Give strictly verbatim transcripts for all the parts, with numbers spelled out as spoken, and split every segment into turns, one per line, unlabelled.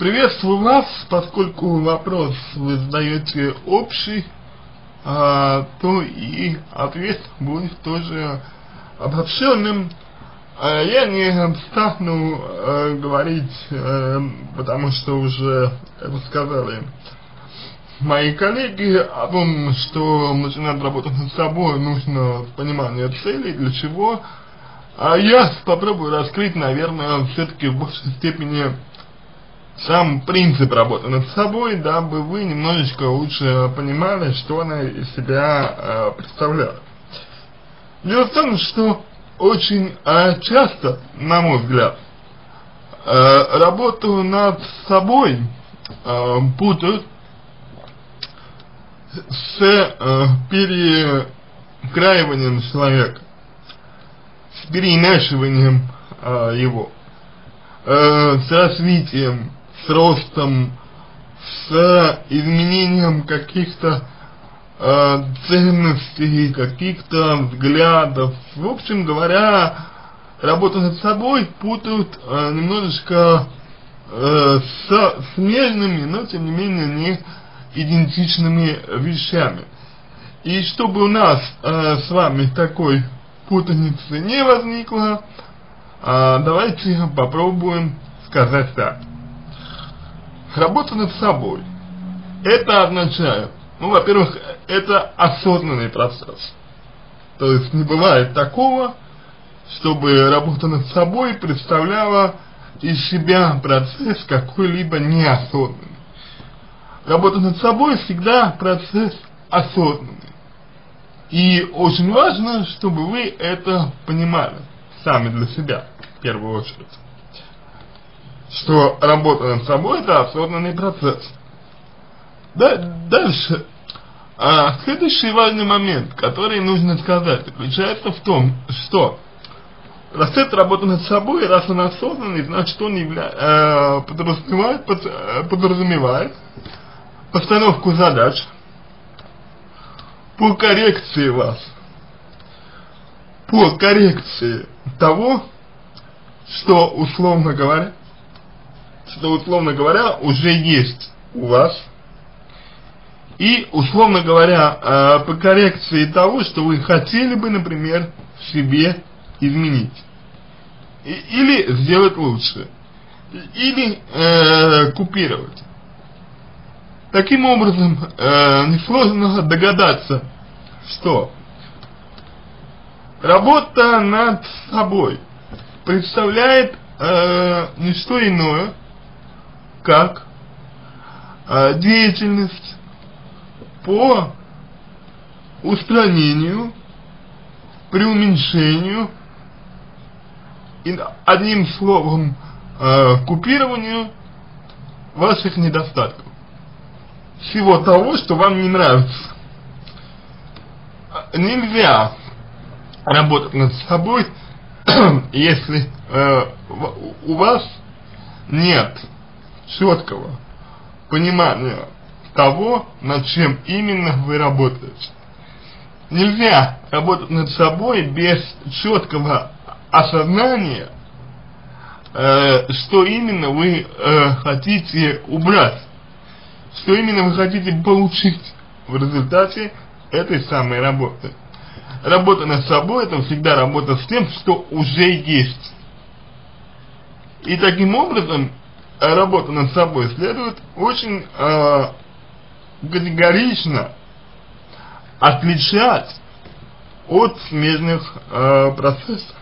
Приветствую вас, поскольку вопрос вы задаете общий, а, то и ответ будет тоже обобщенным. А я не стану а, говорить, а, потому что уже рассказали мои коллеги о том, что начинать работать над собой нужно с понимания целей, для чего. А я попробую раскрыть, наверное, все-таки в большей степени сам принцип работы над собой, дабы вы немножечко лучше понимали, что она из себя э, представляет. Дело в том, что очень э, часто, на мой взгляд, э, работу над собой э, путают с э, перекраиванием человека, с переиначиванием э, его, э, с развитием, с ростом, с изменением каких-то э, ценностей, каких-то взглядов. В общем говоря, работу над собой путают э, немножечко э, с смежными, но тем не менее не идентичными вещами. И чтобы у нас э, с вами такой путаницы не возникло, э, давайте попробуем сказать так. Работа над собой. Это означает, ну, во-первых, это осознанный процесс. То есть не бывает такого, чтобы работа над собой представляла из себя процесс какой-либо неосознанный. Работа над собой всегда процесс осознанный. И очень важно, чтобы вы это понимали сами для себя, в первую очередь. Что работа над собой — это осознанный процесс. Да, дальше. А, следующий важный момент, который нужно сказать, заключается в том, что раз это работа над собой, раз он осознанный, значит он явля, э, подразумевает, под, э, подразумевает постановку задач по коррекции вас, по коррекции того, что, условно говоря, что, условно говоря, уже есть у вас, и, условно говоря, э, по коррекции того, что вы хотели бы, например, в себе изменить, и, или сделать лучше, или э, купировать. Таким образом, э, несложно догадаться, что работа над собой представляет э, не что иное, как э, деятельность по устранению, преуменьшению и, одним словом, э, купированию ваших недостатков. Всего того, что вам не нравится. Нельзя работать над собой, если э, у вас нет четкого понимания того, над чем именно вы работаете. Нельзя работать над собой без четкого осознания, э, что именно вы э, хотите убрать, что именно вы хотите получить в результате этой самой работы. Работа над собой — это всегда работа с тем, что уже есть. И таким образом работа над собой следует очень э, категорично отличать от смежных э, процессов,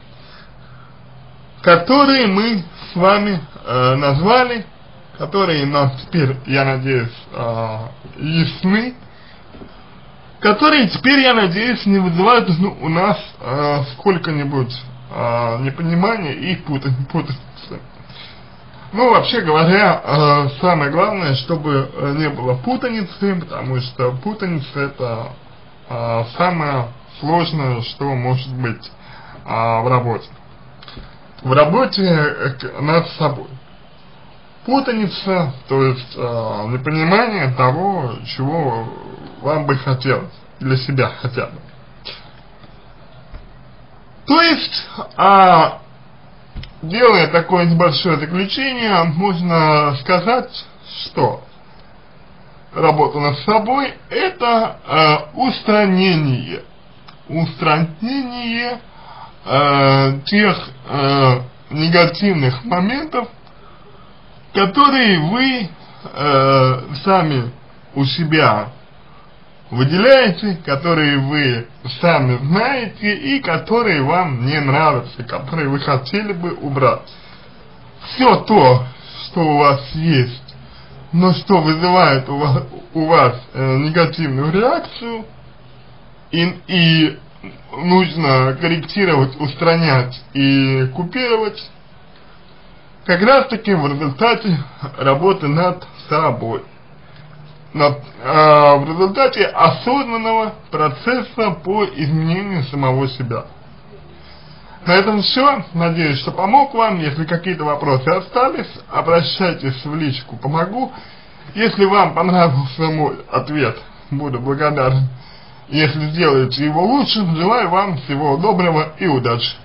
которые мы с вами э, назвали, которые нам теперь, я надеюсь, э, ясны, которые теперь, я надеюсь, не вызывают ну, у нас э, сколько-нибудь э, непонимания и путаницы. Ну, вообще говоря, э, самое главное, чтобы не было путаницы, потому что путаница — это э, самое сложное, что может быть э, в работе. В работе над собой. Путаница, то есть э, непонимание того, чего вам бы хотелось, для себя хотя бы. То есть, а, делая такое небольшое заключение, можно сказать, что работа над собой — это э, устранение, устранение э, тех э, негативных моментов, которые вы э, сами у себя выделяете, которые вы сами знаете и которые вам не нравятся, которые вы хотели бы убрать. Все то, что у вас есть, но что вызывает у вас, у вас э, негативную реакцию, и, и нужно корректировать, устранять и купировать, как раз таки в результате работы над собой. Над, э, в результате осознанного процесса по изменению самого себя. На этом все. Надеюсь, что помог вам. Если какие-то вопросы остались, обращайтесь в личку, помогу. Если вам понравился мой ответ, буду благодарен. Если сделаете его лучше, желаю вам всего доброго и удачи.